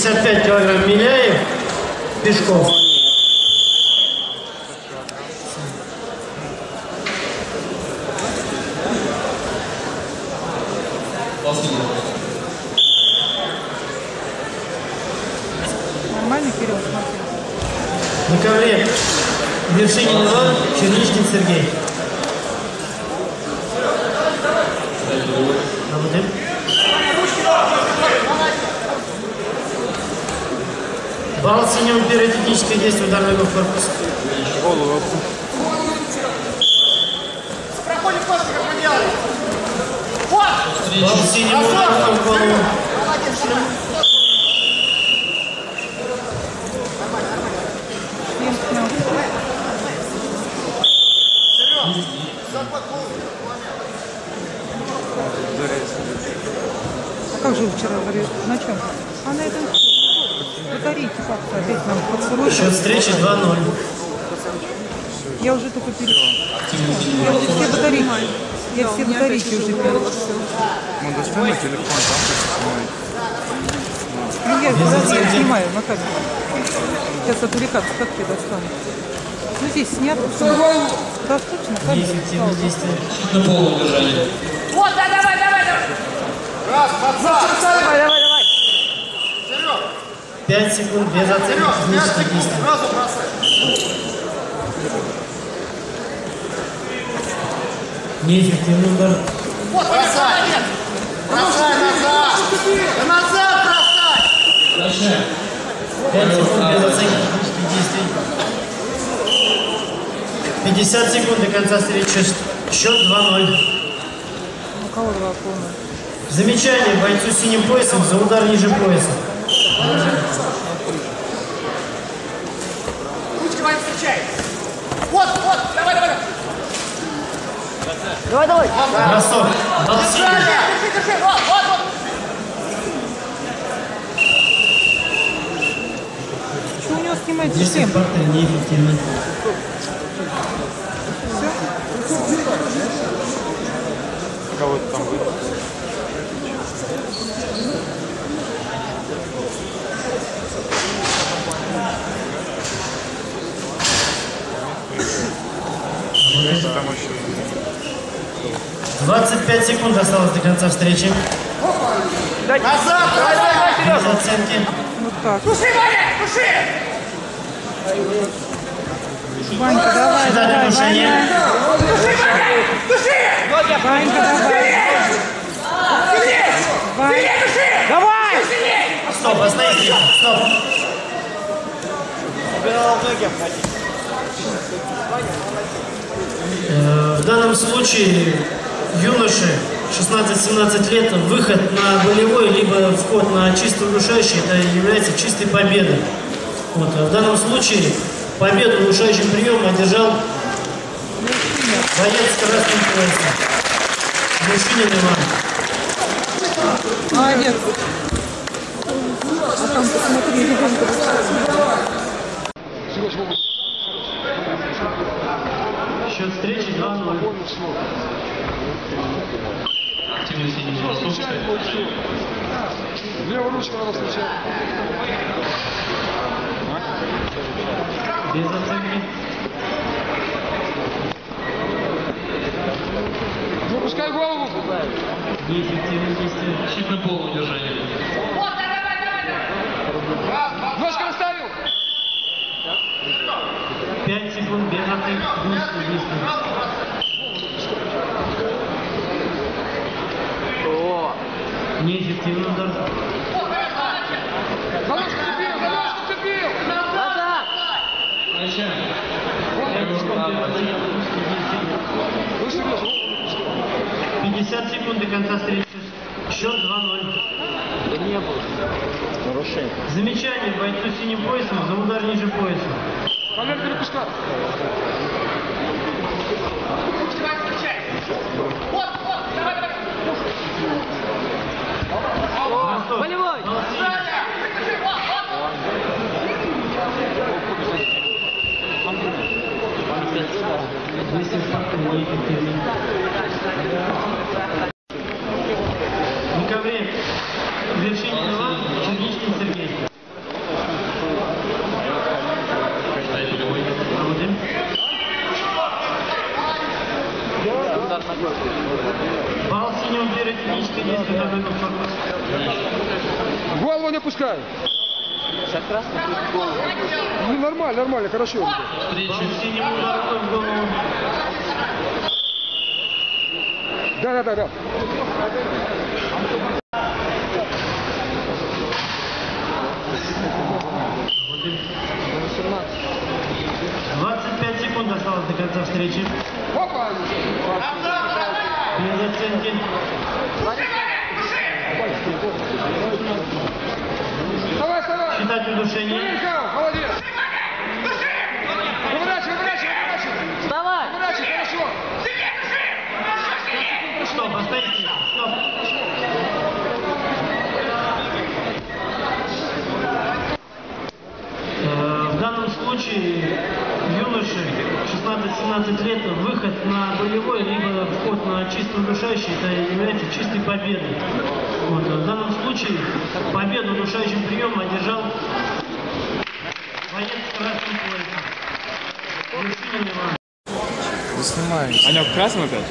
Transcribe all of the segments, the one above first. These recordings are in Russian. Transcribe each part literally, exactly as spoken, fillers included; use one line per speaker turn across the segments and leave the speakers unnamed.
пятьдесят пять килограмм Миляев, Пешков.
Нормально, Кирилл, смотри.
На ковре Вершинин Иван, Черничкин Сергей. Балл синего пиротехническое действие ударного корпуса. Балл синего ударного в голову.
А как же вы вчера говорили? На чем? А на этом батарейки как-то опять нам поцелуют.
Счет встречи два ноль.
Я уже только перед... Я уже все батарейки. Я все батарейки уже перед...
Ну, достань телефон, там
Ну, я, я снимаю на камеру. Сейчас отвлекаться, как я достану? Ну, здесь снято. Достаточно,
Неэффективное действие.
На полном держании.
Вот, да, давай, давай, давай. Раз, пацан. Давай, давай, давай. Серег.
пять секунд без оценки.
Серег, пять секунд, сразу бросай.
Неэффективный удар.
Вот, бросай. Бросай назад. Да назад бросай.
Дальше.
пять секунд без оценки технических действий. пятьдесят секунд до конца встречи. Счет два ноль.
У кого два полных?
Замечание бойцу с синим поясом за удар ниже пояса.
Ручки Ваня встречай. Вот, вот, давай, давай. Давай, давай.
Бросок. Балл синий.
Держи, держи, вот, вот, вот.
Что у него снимает
Здесь
система?
партнер неэффективный.
кого-то там будет. Там еще...
двадцать пять секунд осталось до конца встречи.
Назад! Давай, давай,
Без
вперед!
оценки.
Вот так.
Туши, Ваня! Туши!
Ванька, давай,
Сюда
давай,
нарушение.
Ваня.
Туши, Ваня! Туши!
Ванька, давай.
Сильнее!
Вань.
Сильнее, туши!
Давай!
Сильнее!
Стоп, остановись. Стоп. Э, В данном случае юноши шестнадцать-семнадцать лет, выход на болевой, либо вход на чисто удушающий, это является чистой победой. Вот. В данном случае победу удушающим приемом одержал боец с красным поясом. Вершинин Иван.
Молодец. А там посмотри, ребенка.
Счет встречи два ноль.
Активность не бросок.
Левую ручку надо случать.
Без оценки.
Выпускай голову.
Неэффективное действие.
Щит на полном удержании.
Вот, давай, давай, давай!
Ножка оставил.
пять секунд без оценки технических действий. Неэффективный удар.
За ножку цепил, за ножку цепил.
Назад!
Дальше.
Выше, выше.
пятьдесят секунд до конца встречи. Счет два ноль.
Не было. Нарушение.
Замечание бойцу с синим поясом за удар ниже пояса.
Колен перепуска.
Ручки Ваня встречай! Вот, вот, давай, давай!
Бросок.
Болевой!
Балл синий.
Вот, вот!
Здесь инфаркт неэффективный. На ковре Вершинин Иван, Черничкин Сергей.
не опускай. Ну, нормально, нормально, хорошо. ребят.
Встречу.
Синему удару в голову.
Да, да, да, да.
двадцать пять секунд осталось до конца встречи.
Опа!
Без оценки.
Вставай, вставай!
Считать удушение.
Михаил, молодец! Выворачивай, выворачивай, выворачивай!
Вставай!
Выворачивай, хорошо!
Стоп, остановись. Стоп. Э, В данном случае юноши шестнадцать-семнадцать лет выход на боевой либо вход на чисто удушающий это является чистой победой. Вот. В данном случае победу удушающим приемом одержал боец с красным поясом. Мужчина Милан.
Заснимаешь.
Анек, в красном опять?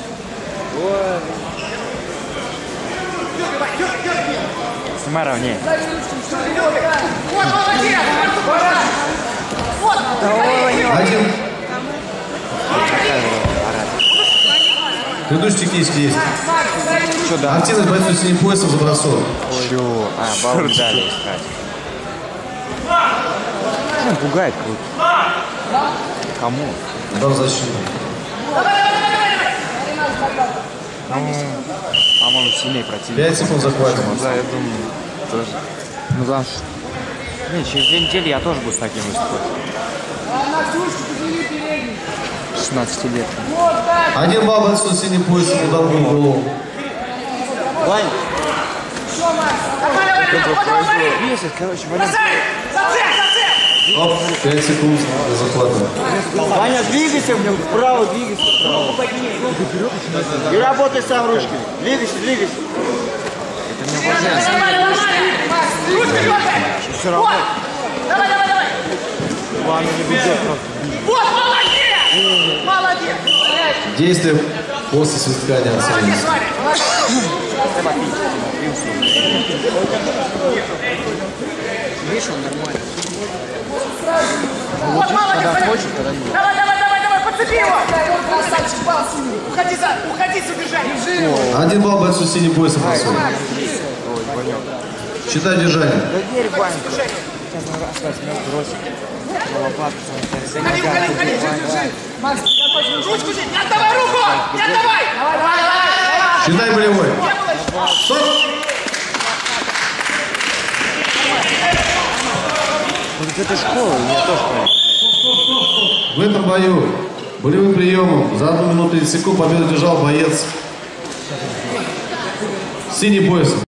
Снимай ровнее.
Один. Предыдущий технический есть.
Что, да?
Активность бойцов с синим поясом за бросок.
Чё? А, балл медали искать. Ну, пугает круто. Кому?
Удар защиты.
Ну, по-моему, сильнее противник.
Пять секунд захватим.
Да, я думаю, тоже. Ну да. Не, через две недели я тоже буду с таким выступать. шестнадцать лет.
Один балл бойцу с синим поясом, удар в голову.
Вань! Весит, короче, Ваня.
Оп, пять секунд до захвата.
Ваня, двигайся, блин, вправо, двигайся, вправо. И работай сам ручками. Двигайся, двигайся.
Это мне уважение.
Все равно.
Давай, давай, давай!
Ладно, не будет просто.
Вот, молодец! Молодец!
Действие после свистка не
Молодец,
оценится.
Ваня!
Видишь, он нормально.
Вот, молодец!
Когда
Ваня.
хочет, когда нет.
Давай, давай, давай, давай, подцепи его! Красавчик, бал синий! Уходи, за, уходи с убежанием!
Один балл бойцу с синим поясом бросок.
Ой, Ванек.
Считай держание.
Да верь, Ваня. Сейчас на раз раз мясо бросит. На лопатку.
Уходи, уходи, уходи! Держи, держи! Ручку здесь! Не отдавай руку! Не отдавай! Давай, давай, давай!
Считай болевой. Стоп!
Вот это школа, у меня тоже понятно.
В этом бою болевым приемом за одну минуту и секунду победу держал боец с синим поясом.